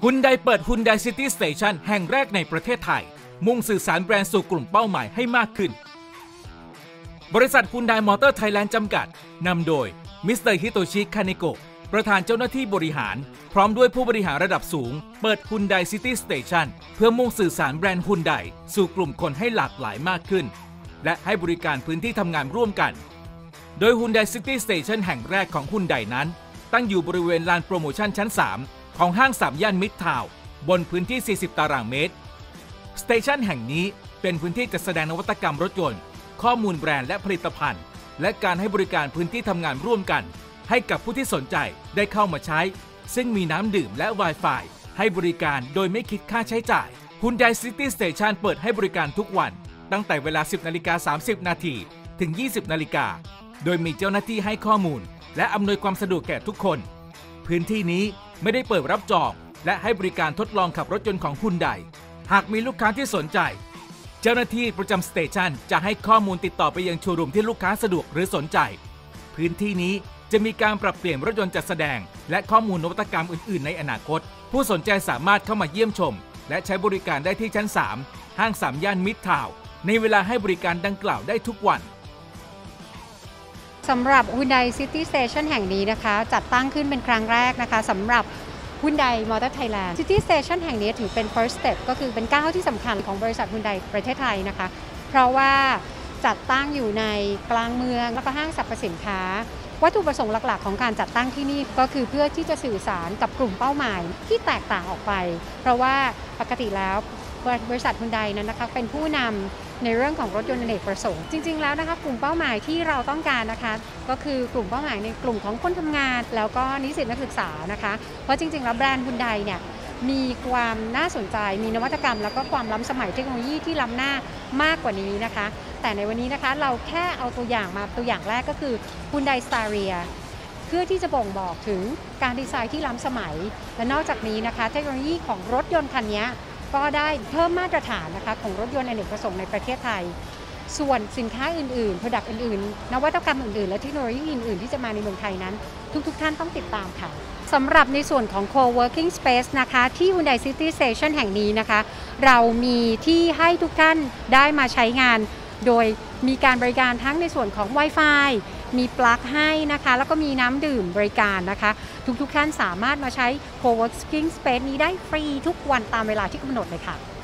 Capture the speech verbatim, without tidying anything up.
ฮุนไดเปิดฮุนไดซิตี้สเตชันแห่งแรกในประเทศไทยมุ่งสื่อสารแบรนด์สู่กลุ่มเป้าหมายให้มากขึ้นบริษัทฮุนไดมอเตอร์ไทยแลนด์จำกัดนำโดยมิสเตอร์ฮิโตชิคาเนโกะประธานเจ้าหน้าที่บริหารพร้อมด้วยผู้บริหารระดับสูงเปิดฮุนไดซิตี้สเตชันเพื่อมุ่งสื่อสารแบรนด์ฮุนไดสู่กลุ่มคนให้หลากหลายมากขึ้นและให้บริการพื้นที่ทำงานร่วมกันโดย Hyundai City Station แห่งแรกของ Hyundai นั้นตั้งอยู่บริเวณลานโปรโมชั่นชั้นสามของห้างสามย่านมิตรทาวน์บนพื้นที่สี่สิบตารางเมตรสเตชันแห่งนี้เป็นพื้นที่จัดแสดงนวัตกรรมรถยนต์ข้อมูลแบรนด์และผลิตภัณฑ์และการให้บริการพื้นที่ทำงานร่วมกันให้กับผู้ที่สนใจได้เข้ามาใช้ซึ่งมีน้ำดื่มและ Wi-Fi ให้บริการโดยไม่คิดค่าใช้จ่าย Hyundai City Station เปิดให้บริการทุกวันตั้งแต่เวลา สิบนาฬิกาสามสิบนาทีถึง ยี่สิบนาฬิกาโดยมีเจ้าหน้าที่ให้ข้อมูลและอำนวยความสะดวกแก่ทุกคนพื้นที่นี้ไม่ได้เปิดรับจองและให้บริการทดลองขับรถยนต์ของฮุนไดหากมีลูกค้าที่สนใจเจ้าหน้าที่ประจำสเตชันจะให้ข้อมูลติดต่อไปยังโชว์รูมที่ลูกค้าสะดวกหรือสนใจพื้นที่นี้จะมีการปรับเปลี่ยนรถยนต์จัดแสดงและข้อมูลนวัตกรรมอื่นๆในอนาคตผู้สนใจสามารถเข้ามาเยี่ยมชมและใช้บริการได้ที่ชั้นสามห้างสามย่านมิตรทาวน์ในเวลาให้บริการดังกล่าวได้ทุกวันสำหรับ Hyundai City Station แห่งนี้นะคะจัดตั้งขึ้นเป็นครั้งแรกนะคะสำหรับ Hyundai Motor Thailand City Station แห่งนี้ถือเป็น first step ก็คือเป็นก้าวที่สำคัญของบริษัท Hyundai ประเทศไทยนะคะเพราะว่าจัดตั้งอยู่ในกลางเมืองและก็ห้างสรรพสินค้าวัตถุประสงค์หลักๆของการจัดตั้งที่นี่ก็คือเพื่อที่จะสื่อสารกับกลุ่มเป้าหมายที่แตกต่างออกไปเพราะว่าปกติแล้วบริษัท Hyundai นั้นนะคะเป็นผู้นำในเรื่องของรถยนต์อเนกประสงค์จริงๆแล้วนะคะกลุ่มเป้าหมายที่เราต้องการนะคะก็คือกลุ่มเป้าหมายในกลุ่มของคนทำงานแล้วก็นิสิตนักศึกษานะคะเพราะจริงๆแล้วแบรนด์ Hyundai เนี่ยมีความน่าสนใจมีนวัตกรรมแล้วก็ความล้ำสมัยเทคโนโลยีที่ล้ำหน้ามากกว่านี้นะคะแต่ในวันนี้นะคะเราแค่เอาตัวอย่างมาตัวอย่างแรกก็คือ Hyundai Staria เพื่อที่จะบ่งบอกถึงการดีไซน์ที่ล้ำสมัยและนอกจากนี้นะคะเทคโนโลยีของรถยนต์คันนี้ก็ได้เพิ่มมาตรฐานนะคะของรถยนต์อเนกประสงค์ในประเทศไทยส่วนสินค้าอื่นๆ Product อื่นๆนวัตกรรมอื่นๆและเทคโนโลยีอื่นๆที่จะมาในเมืองไทยนั้นทุกๆท่านต้องติดตามค่ะสำหรับในส่วนของ Co-working Space นะคะที่ Hyundai City Station แห่งนี้นะคะเรามีที่ให้ทุกท่านได้มาใช้งานโดยมีการบริการทั้งในส่วนของ Wi-Fi มีปลั๊กให้นะคะแล้วก็มีน้ำดื่มบริการนะคะทุกๆท่านสามารถมาใช้ Co-working Space นี้ได้ฟรีทุกวันตามเวลาที่กำหนดเลยค่ะ